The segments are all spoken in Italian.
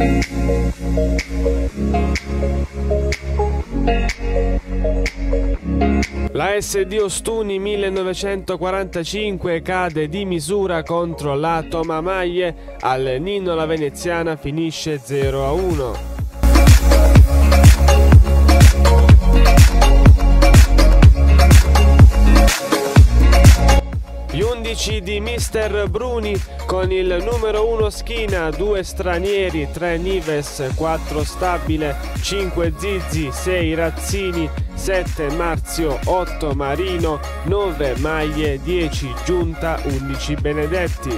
La SD Ostuni 1945 cade di misura contro la Tomamaie, al Nino la Veneziana finisce 0-1. Gli 11 di Mister Bruni con il numero 1 Schina, 2 stranieri, 3 Nives, 4 Stabile, 5 Zizzi, 6 Razzini, 7 Marzio, 8 Marino, 9 Maglie, 10 Giunta, 11 Benedetti.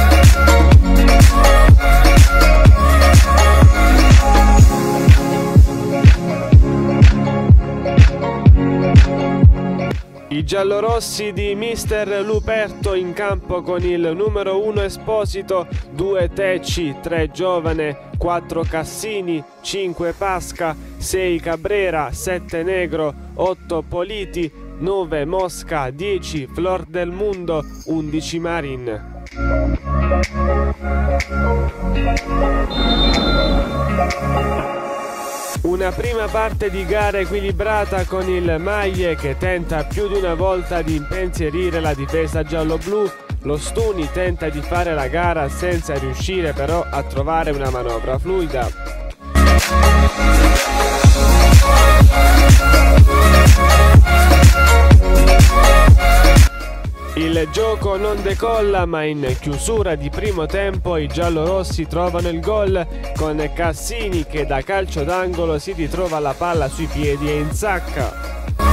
I giallorossi di Mister Luperto in campo con il numero 1 Esposito, 2 Tecci, 3 Giovane, 4 Cassini, 5 Pasca, 6 Cabrera, 7 Negro, 8 Politi, 9 Mosca, 10 Flor del Mundo, 11 Marin. Una prima parte di gara equilibrata con il Maglie che tenta più di una volta di impensierire la difesa giallo-blu. Lo Stuni tenta di fare la gara senza riuscire però a trovare una manovra fluida. Il gioco non decolla, ma in chiusura di primo tempo i giallorossi trovano il gol con Cassini che da calcio d'angolo si ritrova la palla sui piedi e insacca.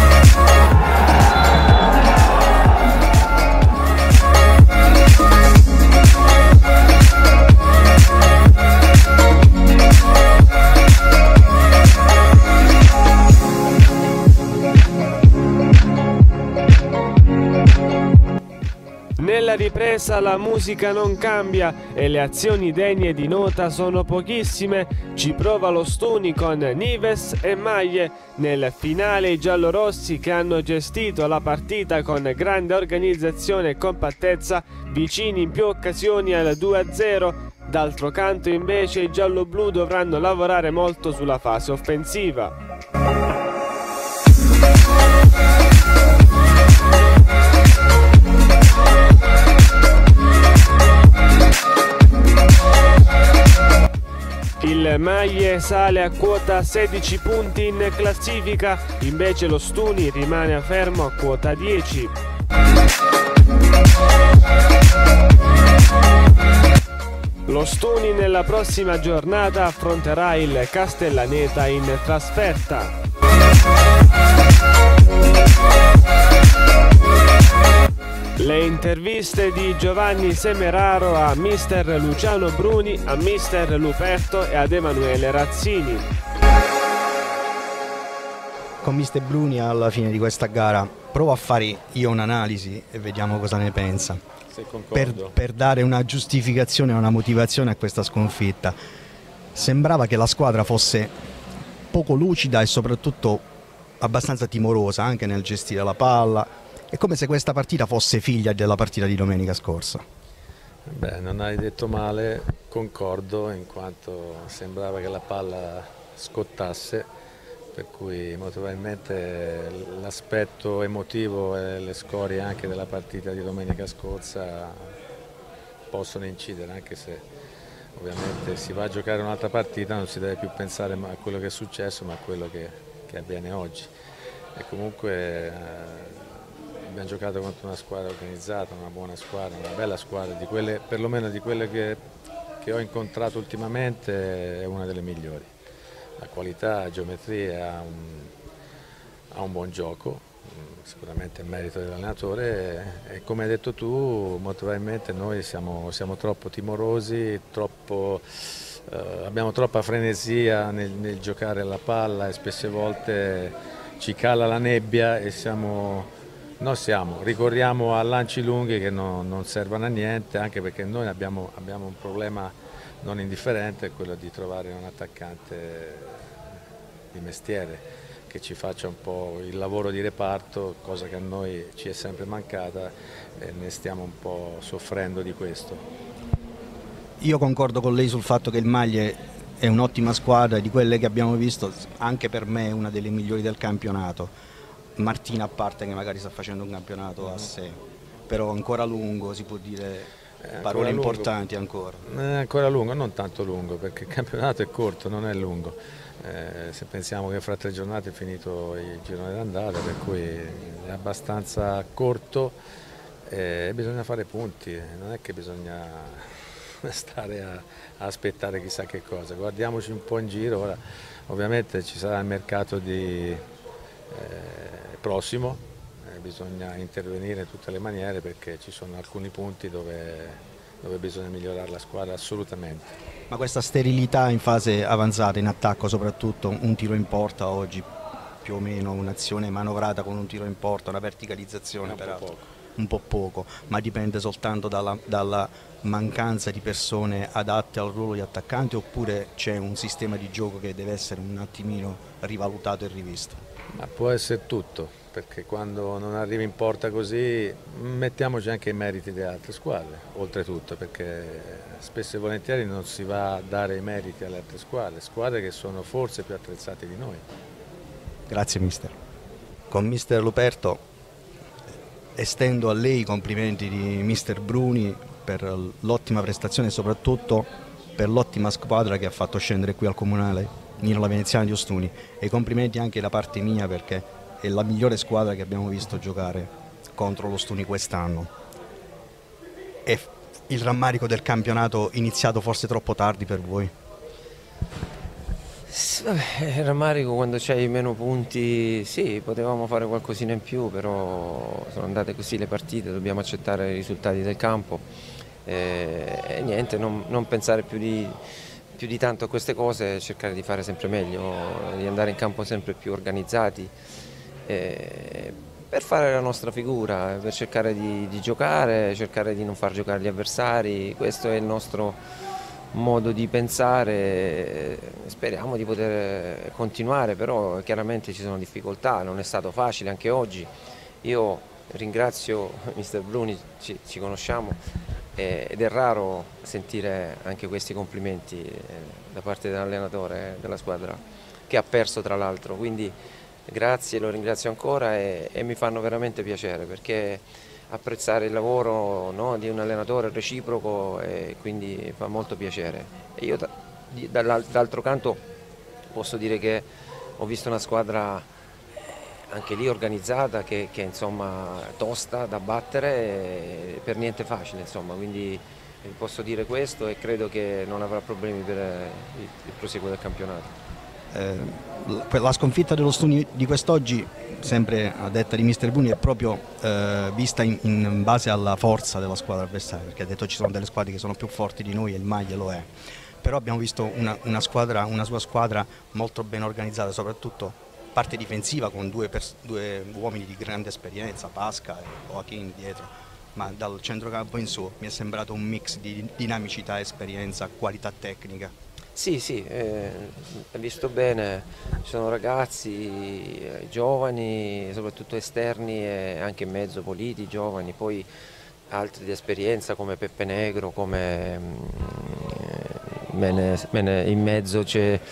Nella ripresa la musica non cambia e le azioni degne di nota sono pochissime. Ci prova lo Stuni con Nives e Maglie. Nel finale i giallorossi, che hanno gestito la partita con grande organizzazione e compattezza, vicini in più occasioni al 2-0. D'altro canto invece i gialloblu dovranno lavorare molto sulla fase offensiva. Il Maglie sale a quota 16 punti in classifica, invece lo Stuni rimane fermo a quota 10. Lo Stuni nella prossima giornata affronterà il Castellaneta in trasferta. Le interviste di Giovanni Semeraro a Mister Luciano Bruni, a Mister Luperto e ad Emanuele Razzini. Con Mister Bruni alla fine di questa gara provo a fare io un'analisi e vediamo cosa ne pensa. Per dare una giustificazione e una motivazione a questa sconfitta. Sembrava che la squadra fosse poco lucida e soprattutto abbastanza timorosa anche nel gestire la palla. È come se questa partita fosse figlia della partita di domenica scorsa. Beh, non hai detto male, concordo, in quanto sembrava che la palla scottasse, per cui molto probabilmente l'aspetto emotivo e le scorie anche della partita di domenica scorsa possono incidere, anche se ovviamente si va a giocare un'altra partita, non si deve più pensare a quello che è successo, ma a quello che avviene oggi. E comunque abbiamo giocato contro una squadra organizzata, una buona squadra, una bella squadra, perlomeno di quelle che ho incontrato ultimamente è una delle migliori. La qualità, la geometria, ha un buon gioco, sicuramente è merito dell'allenatore e come hai detto tu molto probabilmente noi siamo troppo timorosi, abbiamo troppa frenesia nel giocare alla palla e spesse volte ci cala la nebbia e ricorriamo a lanci lunghi che non servono a niente, anche perché noi abbiamo un problema non indifferente, quello di trovare un attaccante di mestiere che ci faccia un po' il lavoro di reparto, cosa che a noi ci è sempre mancata e ne stiamo un po' soffrendo di questo. Io concordo con lei sul fatto che il Maglie è un'ottima squadra, di quelle che abbiamo visto, anche per me è una delle migliori del campionato. Martina a parte che magari sta facendo un campionato a sé, però ancora lungo, si può dire parole importanti ancora. È ancora lungo, non tanto lungo, perché il campionato è corto, non è lungo. Se pensiamo che fra 3 giornate è finito il girone d'andata, per cui è abbastanza corto, bisogna fare punti, non è che bisogna stare a aspettare chissà che cosa. Guardiamoci un po' in giro, ora ovviamente ci sarà il mercato prossimo, bisogna intervenire in tutte le maniere perché ci sono alcuni punti dove bisogna migliorare la squadra assolutamente. Ma questa sterilità in fase avanzata, in attacco soprattutto, un tiro in porta oggi, più o meno un'azione manovrata con un tiro in porta, una verticalizzazione peraltro, un po' poco, ma dipende soltanto dalla mancanza di persone adatte al ruolo di attaccante, oppure c'è un sistema di gioco che deve essere un attimino rivalutato e rivisto? Ma può essere tutto, perché quando non arrivi in porta così mettiamoci anche i meriti delle altre squadre, oltretutto, perché spesso e volentieri non si va a dare i meriti alle altre squadre che sono forse più attrezzate di noi. Grazie mister. Con mister Luperto estendo a lei i complimenti di mister Bruni per l'ottima prestazione e soprattutto per l'ottima squadra che ha fatto scendere qui al Comunale Nino La Veneziana di Ostuni, e i complimenti anche da parte mia perché è la migliore squadra che abbiamo visto giocare contro l'Ostuni quest'anno. È il rammarico del campionato iniziato forse troppo tardi per voi? Il rammarico quando c'hai meno punti, sì, potevamo fare qualcosina in più, però sono andate così le partite, dobbiamo accettare i risultati del campo e niente, non pensare più di tanto a queste cose, cercare di fare sempre meglio, di andare in campo sempre più organizzati per fare la nostra figura, per cercare di giocare, cercare di non far giocare gli avversari. Questo è il nostro modo di pensare, speriamo di poter continuare, però chiaramente ci sono difficoltà, non è stato facile anche oggi. Io ringrazio mister Bruni, ci conosciamo ed è raro sentire anche questi complimenti da parte dell'allenatore della squadra che ha perso tra l'altro, quindi grazie, lo ringrazio ancora e mi fanno veramente piacere perché apprezzare il lavoro, no, di un allenatore reciproco e quindi fa molto piacere. E io dall'altro canto posso dire che ho visto una squadra anche lì organizzata che insomma tosta da battere, per niente facile insomma, quindi posso dire questo e credo che non avrà problemi per il proseguo del campionato. La sconfitta dello Stuni di quest'oggi, sempre a detta di mister Bruni, è proprio vista in base alla forza della squadra avversaria, perché ha detto ci sono delle squadre che sono più forti di noi e il Maglia lo è, però abbiamo visto una sua squadra molto ben organizzata, soprattutto parte difensiva con due uomini di grande esperienza, Pasca e Joaquin dietro, ma dal centrocampo in su mi è sembrato un mix di dinamicità, esperienza, qualità tecnica. Sì, hai visto bene, ci sono ragazzi giovani, soprattutto esterni e anche in mezzo Politi, giovani, poi altri di esperienza come Peppe Negro, come in mezzo c'è,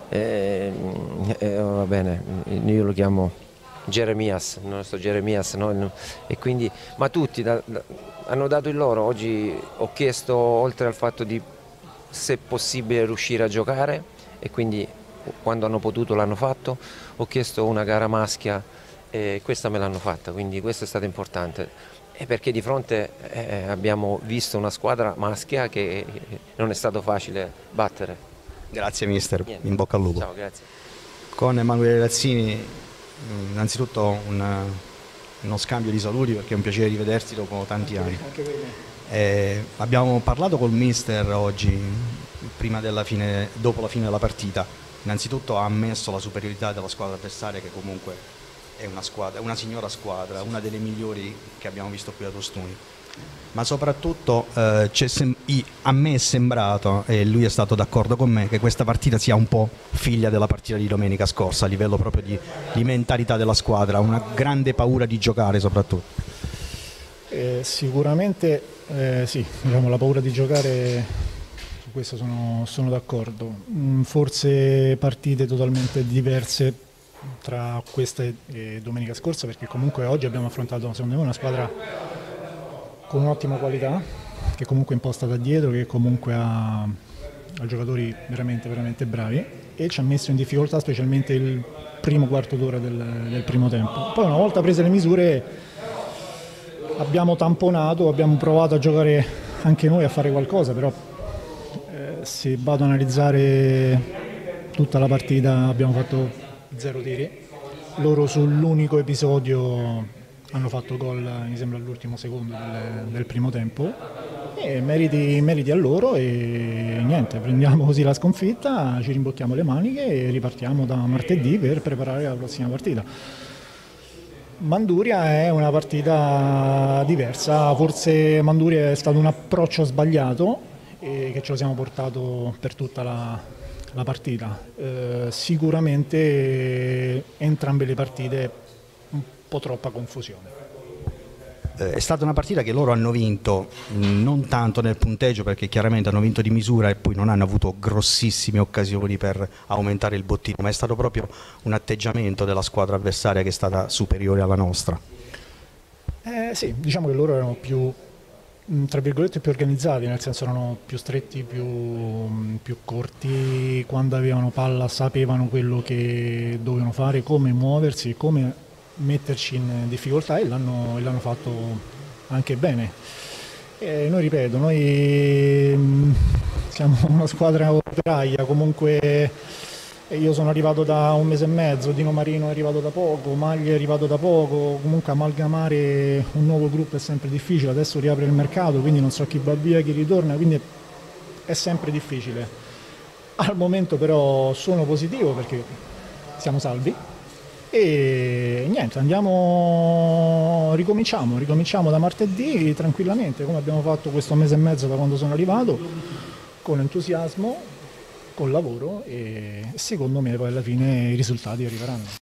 va bene, io lo chiamo Jeremias, il nostro Jeremias, no? E quindi, ma tutti hanno dato il loro. Oggi ho chiesto, oltre al fatto di se possibile riuscire a giocare, e quindi quando hanno potuto l'hanno fatto, ho chiesto una gara maschia e questa me l'hanno fatta, quindi questo è stato importante, e perché di fronte abbiamo visto una squadra maschia che non è stato facile battere. Grazie mister, in bocca al lupo. Ciao, grazie. Con Emanuele Razzini innanzitutto uno scambio di saluti, perché è un piacere rivederti dopo tanti anni. Abbiamo parlato col mister oggi, dopo la fine della partita. Innanzitutto ha ammesso la superiorità della squadra avversaria, che comunque è una signora squadra, una delle migliori che abbiamo visto qui ad Ostuni. Ma soprattutto a me è sembrato, e lui è stato d'accordo con me, che questa partita sia un po' figlia della partita di domenica scorsa, a livello proprio di mentalità della squadra, una grande paura di giocare soprattutto. Sicuramente sì, diciamo, la paura di giocare su questo sono d'accordo. Forse partite totalmente diverse tra questa e domenica scorsa, perché comunque oggi abbiamo affrontato secondo me una squadra con un'ottima qualità, che comunque è imposta da dietro, che comunque ha giocatori veramente, veramente bravi, e ci ha messo in difficoltà specialmente il primo quarto d'ora del primo tempo. Poi una volta prese le misure abbiamo tamponato, abbiamo provato a giocare anche noi, a fare qualcosa, però se vado ad analizzare tutta la partita abbiamo fatto 0 tiri. Loro sull'unico episodio hanno fatto gol, mi sembra all'ultimo secondo del primo tempo, e meriti a loro, e niente, prendiamo così la sconfitta, ci rimbocchiamo le maniche e ripartiamo da martedì per preparare la prossima partita. Manduria è una partita diversa, forse Manduria è stato un approccio sbagliato e che ce lo siamo portato per tutta la partita. Sicuramente entrambe le partite un po' troppa confusione. È stata una partita che loro hanno vinto non tanto nel punteggio, perché chiaramente hanno vinto di misura e poi non hanno avuto grossissime occasioni per aumentare il bottino, ma è stato proprio un atteggiamento della squadra avversaria che è stata superiore alla nostra. Sì, diciamo che loro erano più, tra virgolette, più organizzati, nel senso erano più stretti, più corti, quando avevano palla sapevano quello che dovevano fare, come muoversi, come metterci in difficoltà, e l'hanno fatto anche bene. E noi, ripeto, noi siamo una squadra operaia, comunque io sono arrivato da 1 mese e mezzo, Dino Marino è arrivato da poco, Maglia è arrivato da poco, comunque amalgamare un nuovo gruppo è sempre difficile, adesso riapre il mercato, quindi non so chi va via, chi ritorna, quindi è sempre difficile. Al momento però sono positivo perché siamo salvi. E niente, ricominciamo da martedì tranquillamente, come abbiamo fatto questo 1 mese e mezzo da quando sono arrivato, con entusiasmo, con lavoro, e secondo me poi alla fine i risultati arriveranno.